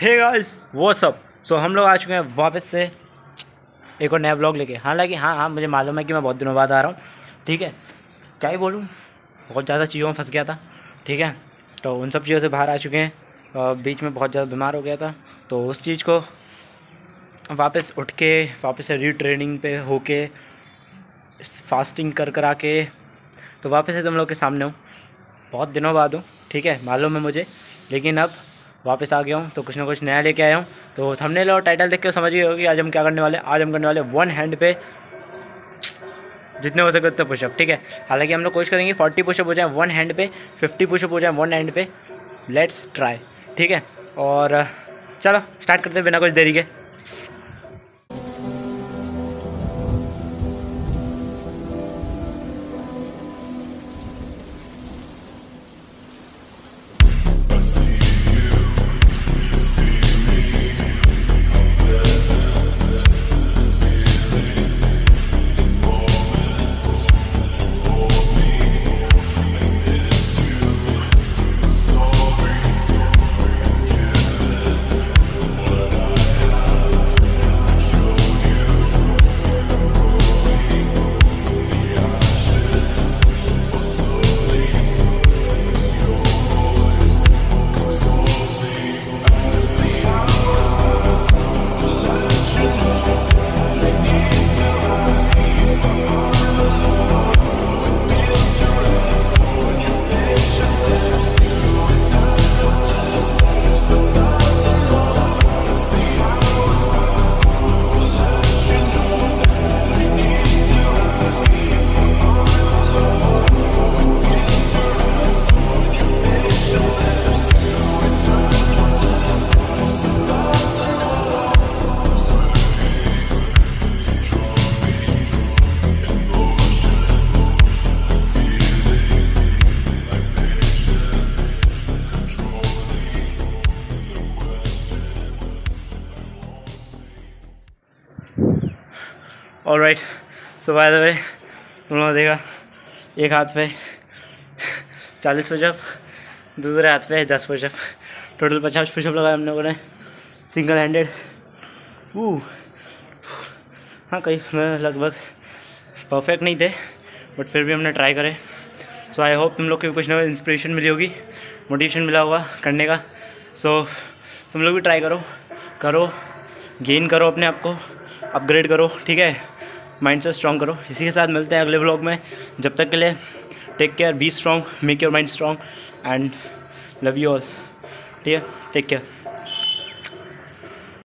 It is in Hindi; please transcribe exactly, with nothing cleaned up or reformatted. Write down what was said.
हे गाइस वो सब सो हम लोग आ चुके हैं वापस से एक और नया ब्लॉग लेके। हालांकि हाँ हाँ मुझे मालूम है कि मैं बहुत दिनों बाद आ रहा हूँ, ठीक है। क्या ही बोलूँ, बहुत ज़्यादा चीज़ों में फंस गया था, ठीक है। तो उन सब चीज़ों से बाहर आ चुके हैं। बीच में बहुत ज़्यादा बीमार हो गया था, तो उस चीज़ को वापस उठ के वापस से रीट्रेनिंग पे होके फास्टिंग कर कर आके तो वापस से तुम लोग के सामने हूँ। बहुत दिनों बाद हूँ, ठीक है, मालूम है मुझे, लेकिन अब वापस आ गया हूँ तो कुछ ना कुछ नया लेके आया हूँ। तो थंबनेल और टाइटल देख के समझ गए हो कि आज हम क्या करने वाले। आज हम करने वाले वन हैंड पे जितने हो सके उतने पुशअप, ठीक है। हालांकि हम लोग कोशिश करेंगे फोर्टी पुशअप हो जाए वन हैंड पे, फिफ्टी पुशअप हो जाए वन हैंड पे। लेट्स ट्राई, ठीक है। और चलो स्टार्ट करते हैं बिना कुछ देरी के। Alright, so by the way तुम लोगों ने देखा एक हाथ पे चालीस पुशअप, दूसरे हाथ पे दस पुशअप, टोटल पचास पुशअप लगाए हम लोगों ने सिंगल हैंडेड। वो हाँ कई लगभग परफेक्ट नहीं थे, बट फिर भी हमने ट्राई करे। सो आई होप तुम लोग को कुछ ना कुछ इंस्पिरेशन मिली होगी, मोटिवेशन मिला होगा करने का। सो so, तुम लोग भी ट्राई करो करो गेन करो, अपने आप को अपग्रेड करो, ठीक है। माइंड से स्ट्रॉन्ग करो। इसी के साथ मिलते हैं अगले व्लॉग में। जब तक के लिए take care, be strong, make your mind strong and love you all, ठीक है। Take care.